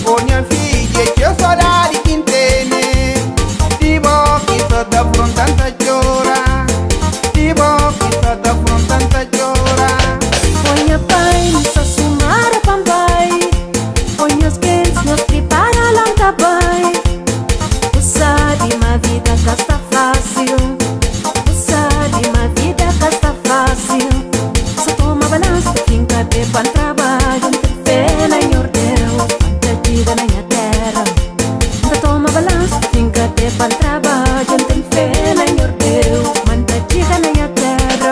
Oh minha filha, que eu saudade quem tem. Tipo que só da frontanta chora. Tipo que só da frontanta chora. Olha pai, só sumar a pambai. Olha os quentes, nos prepara lá também. Usar de uma vida que está fácil. Usar de uma vida que está fácil. Só toma balanço, finca de pan trabalho. Fé na Deus, anta vida na minha terra. Só toma balanço, finca de pan trabalho. Tem fé na Deus, anta vida na minha terra.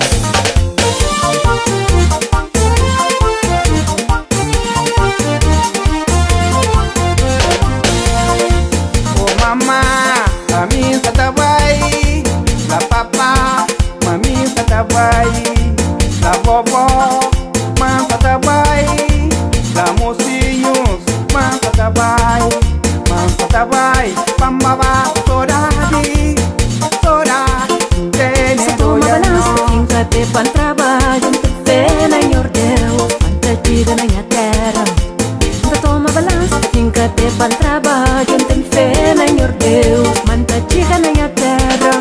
Oh mamá, a mim tá vai. La papá, mami tá vai. La vovó, man tá vai. La mocinhos, man tá vai. Man tá vai. Pambaba, saudade, saudade. Só toma balanço, finca de pan trabalho. Tem fé na Deus, anta vida na minha terra. Só toma balanço, finca de pan trabalho. Tem fé na Deus, anta vida na minha terra.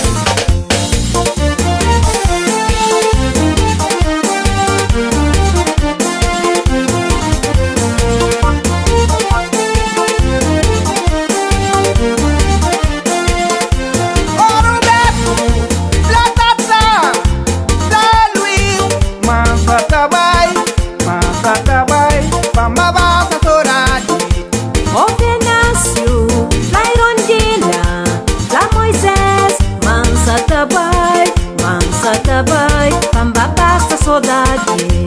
O Venâncio, lá Irondina, lá Moisés, mansa tabai, pamba basta saudade.